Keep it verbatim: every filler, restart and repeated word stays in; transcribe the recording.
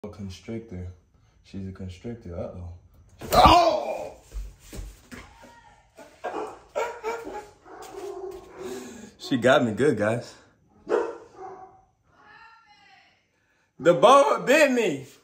A constrictor. She's a constrictor. Uh-oh. Oh! She got me good, guys. The boa bit me.